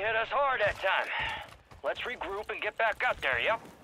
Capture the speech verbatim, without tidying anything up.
hit us hard that time. Let's regroup and get back up there, yep?